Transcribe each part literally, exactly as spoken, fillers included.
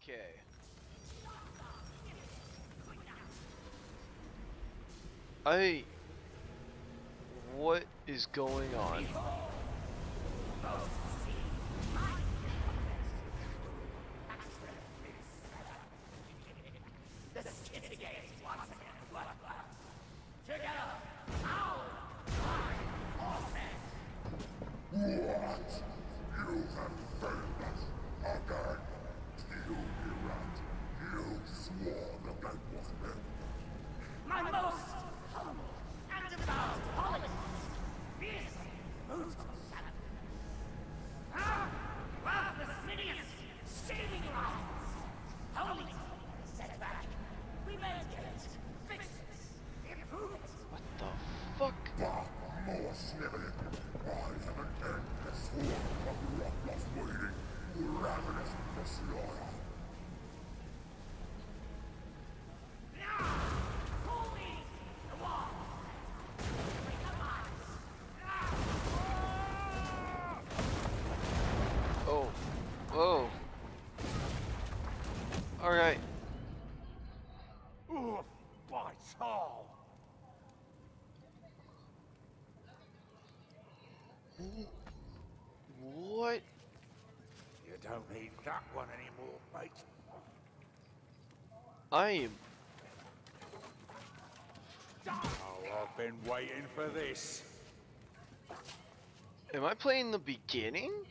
Okay. I... What is going on? The Skitty Games once again, blood, blood. Together, our forces. What? You have failed us again. You Irat. You swore the bet was meant. My most humble and devout apologies. Fiercely brutal savage. Ah, worthless minions, stealing lives. Only to set back. We medicate, fix this, improve it. What the fuck? Bah, more sniveling. I have an endless horde of Rockloss waiting, ravenous for slaughter. Now, call me the wall. Bring the minds. Oh. Whoa. Alright. Oof, by Tom! What? You don't need that one anymore, mate. I am... Oh, I've been waiting for this. Am I playing the beginning?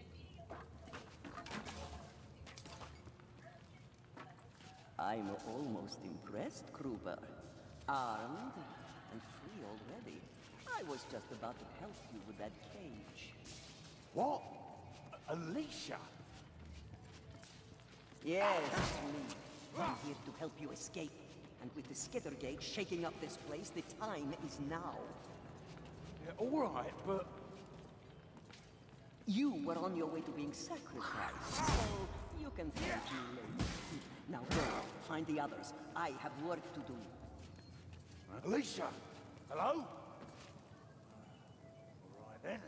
I'm almost impressed, Kruber. Armed and free already. I was just about to help you with that cage. What? Alicia? Yes, it's me. I'm here to help you escape. And with the Skittergate shaking up this place, the time is now. Yeah, alright, but... You were on your way to being sacrificed, so you can thank me later. Now go, find the others. I have work to do. Alicia! Hello? Alright then.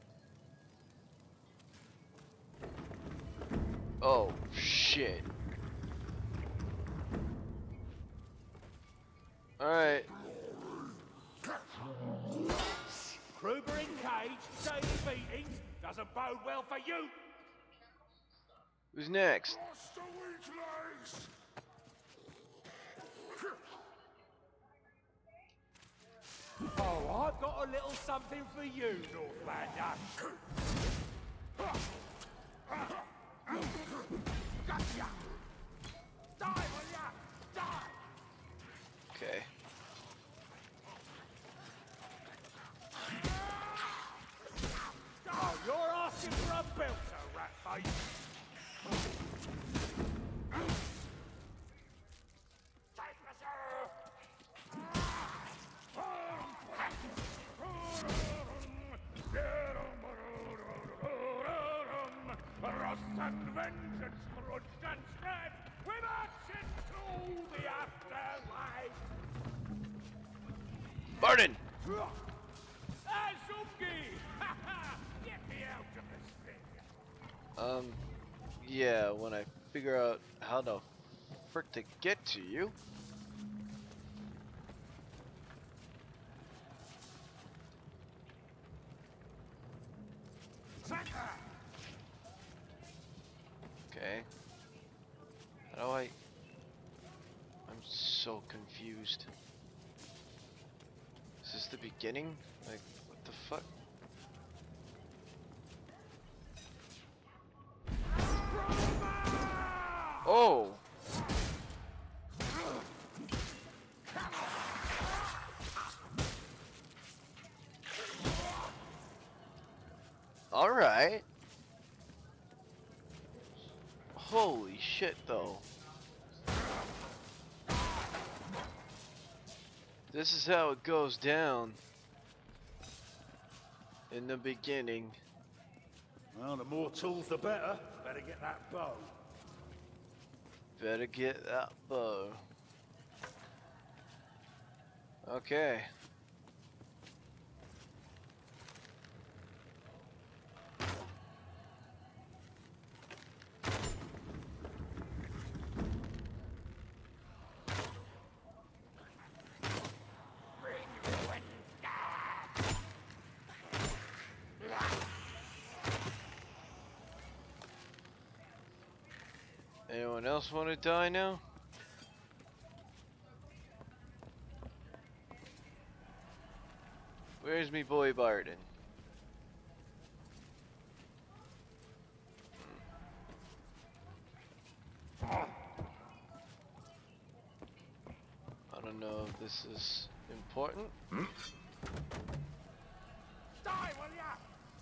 Oh, shit. Alright. Kruber in cage, daily beatings, doesn't bode well for you! Who's next? What's the weaklings? Oh, I've got a little something for you, Northlander. Gotcha! Die, will ya? Die! Okay. Oh, you're asking for a belter, rat-face! Take me, sir! Rust and vengeance, grudge and strife, we march into the afterlife! Barton! Azumgi! Ha ha! Get me out of this thing! Um, yeah, when I figure out how the frick to get to you. Okay. How do I... I'm so confused. Is this the beginning? Like, what the fuck? Oh! Alright. Holy shit, though. This is how it goes down in the beginning. Well, the more tools the better. Better get that bow. Better get that bow. Okay. Anyone else want to die now? Where's me boy Barden? I don't know if this is important. Die, will ya?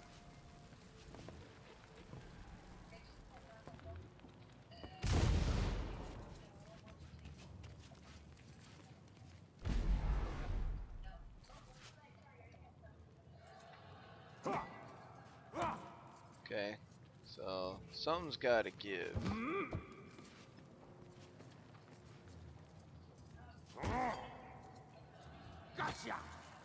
Okay, so something's gotta give. Gotcha!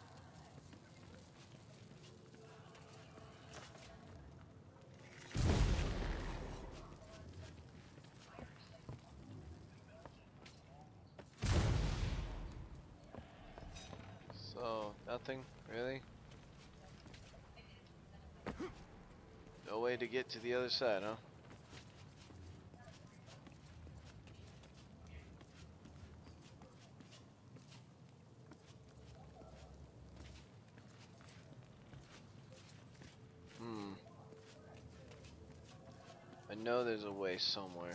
So, nothing, really? No way to get to the other side, huh? Hmm. I know there's a way somewhere.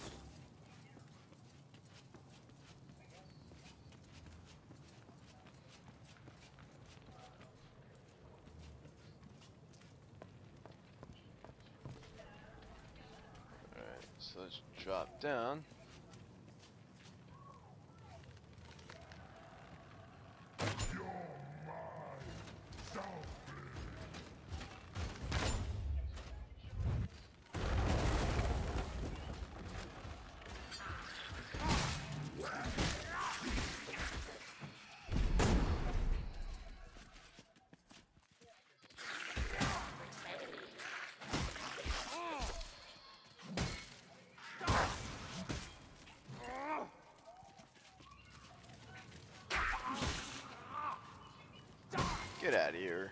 Alright, so let's drop down. Get out of here.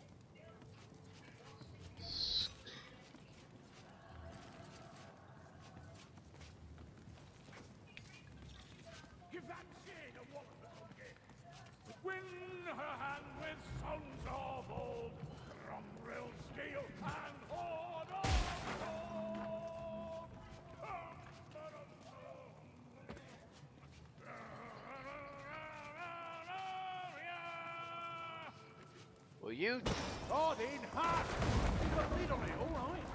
Give that shade a walk, okay? Win her hand with songs of old, Cromwell, steel, and horde of gold. Will you? Oh, in hot! You got a lead on it, all right.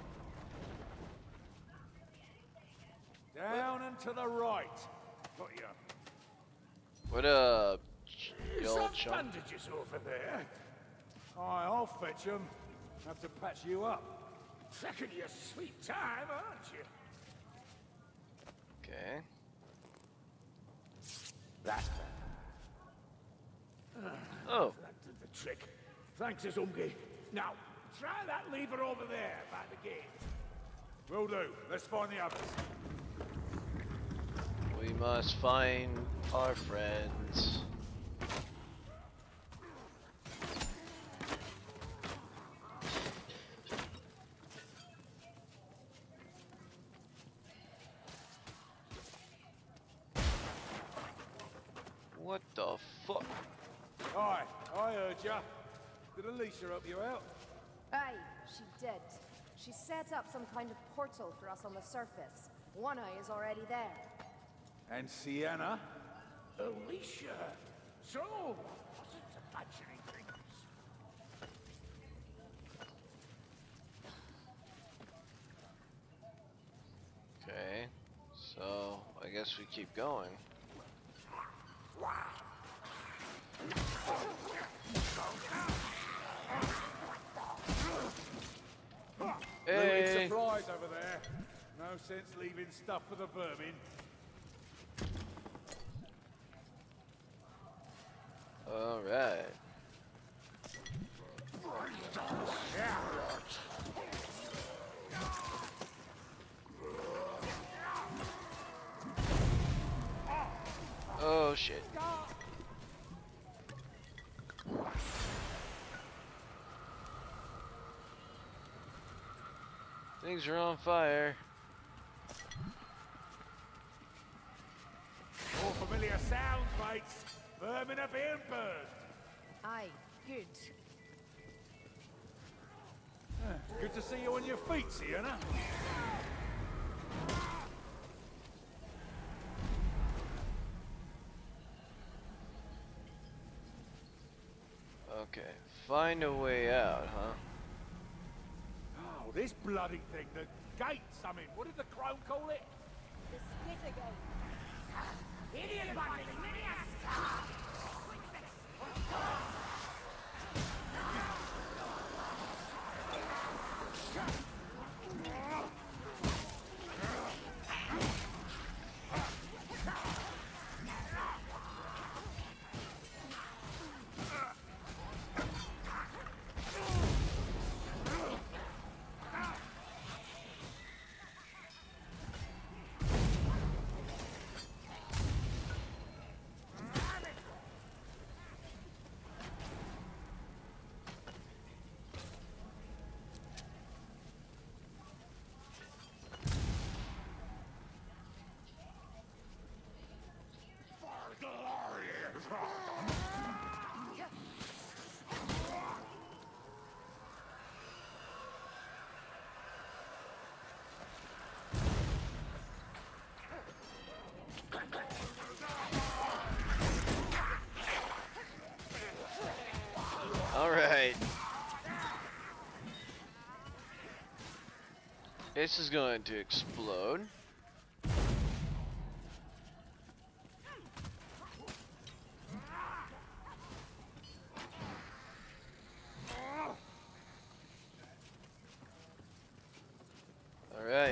Down and to the right. Got you. What up, you Some old chump? bandages over there. Aye, I'll fetch them. Have to patch you up. Second your sweet time, aren't you? Okay. That's Oh, That did the trick. Thanks, Azumgi. Now, try that lever over there by the gate. Will do. Let's find the others. we must find our friends. What the fuck? Aye, I heard ya. Did Alicia help you out? Aye, she did. She set up some kind of portal for us on the surface. One Eye is already there. And Sienna? Alicia. So, wasn't imagining things. Okay, so I guess we keep going. Looted Hey, supplies over there. No sense leaving stuff for the vermin. all right. Oh shit. Things are on fire. mates. Vermin a being burned. Aye, good. Good to see you on your feet, Sienna. Okay, find a way out, huh? Oh, this bloody thing, the gate, I mean, what did the crone call it? The Splitter Gate. Idiot bundling, Quick fix. All right. This is going to explode. All right.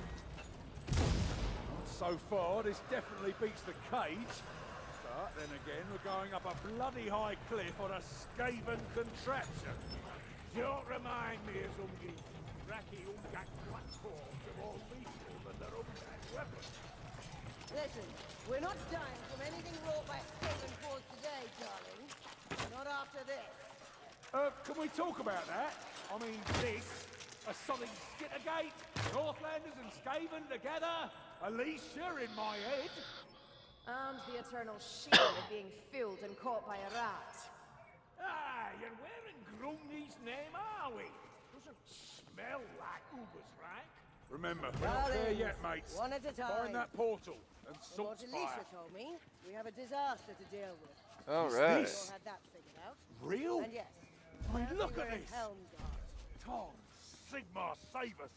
So far, this definitely beats the cage. But then again, we're going up a bloody high cliff on a Skaven contraption. Don't remind me of some these racky Ungat platforms are more lethal than their Ungat weapons. Listen, we're not dying from anything wrought by Skaven force today, darling. Not after this. Uh, can we talk about that? I mean, this, a solid Skittergate, Northlanders and Skaven together, Alicia in my head. And the eternal shield of being filled and caught by a rat. Ah, you're wearing Grumney's name, are we? Doesn't smell like Uber's rank. Remember, we're not there yet, mates. One at a time. Find that portal and From what salt Alicia fire. told me, we have a disaster to deal with. All What's right. We this? all had that figured out. Real? And yes, I mean, apparently look we're at in this. Helmgard. Tom, Sigmar, save us.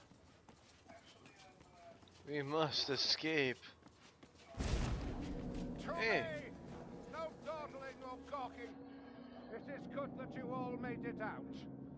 We must escape. Hey. No dawdling or gawking. It is good that you all made it out.